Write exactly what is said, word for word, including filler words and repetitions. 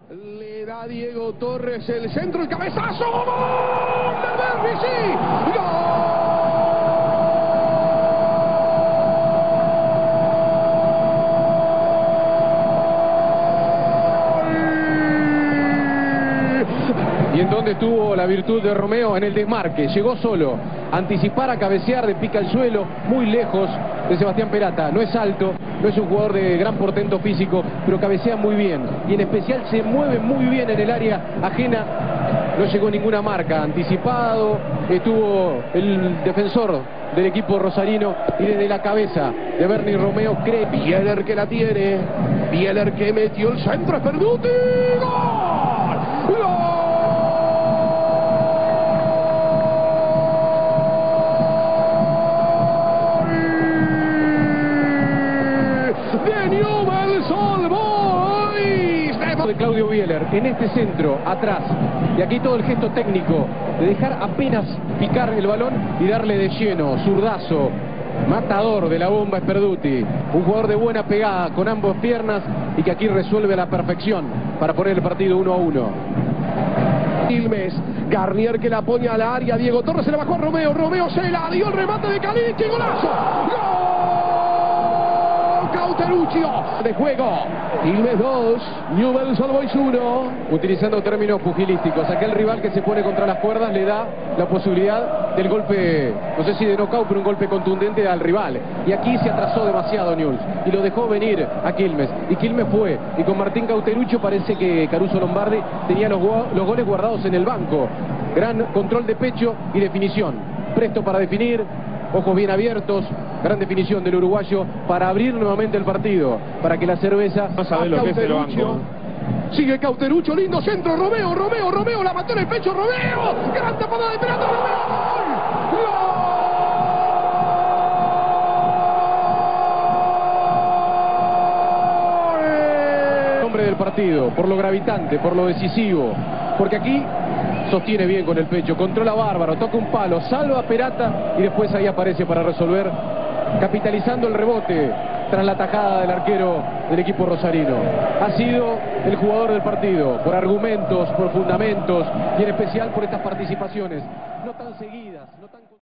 Le da Diego Torres el centro, el cabezazo. ¡Gol del Derby! ¡Sí! ¡Gol! ¿Y en dónde estuvo la virtud de Romeo? En el desmarque, llegó solo, anticipar, a cabecear de pica al suelo, muy lejos de Sebastián Perata. No es alto, no es un jugador de gran portento físico, pero cabecea muy bien, y en especial se mueve muy bien en el área ajena. No llegó ninguna marca, anticipado, estuvo el defensor del equipo rosarino, y desde la cabeza de Bernie Romeo cree. Bieler que la tiene, Bieler que metió el centro, es Perduti. ¡Gol! ¡Gol! de Newell's Old Boys de Claudio Bieler en este centro atrás, y aquí todo el gesto técnico de dejar apenas picar el balón y darle de lleno, zurdazo, matador de la bomba es Perduti, un jugador de buena pegada con ambas piernas y que aquí resuelve a la perfección para poner el partido uno a uno. Quilmes, Garnier que la pone al área, Diego Torres se la bajó a Romeo, Romeo se la dio, el remate de Calicchi, golazo. ¡Gol! Cauteruccio de juego. Quilmes dos, Newell's Old Boys uno. Utilizando términos pugilísticos, aquel rival que se pone contra las cuerdas le da la posibilidad del golpe, no sé si de knockout, pero un golpe contundente al rival. Y aquí se atrasó demasiado Newell's y lo dejó venir a Quilmes. Y Quilmes fue, y con Martín Cauteruccio parece que Caruso Lombardi tenía los, los goles guardados en el banco. Gran control de pecho y definición. Presto para definir, ojos bien abiertos, gran definición del uruguayo para abrir nuevamente el partido, para que la cerveza... No sabe lo que es el banco. Sigue Cauteruccio, lindo centro, Romeo, Romeo, Romeo, la mató en el pecho, Romeo, gran tapada de Perata, Romeo, ¡gol! ¡Gol! Hombre del partido, por lo gravitante, por lo decisivo, porque aquí sostiene bien con el pecho, controla bárbaro, toca un palo, salva a Perata y después ahí aparece para resolver, capitalizando el rebote tras la tajada del arquero del equipo rosarino. Ha sido el jugador del partido, por argumentos, por fundamentos y en especial por estas participaciones no tan seguidas, no tan...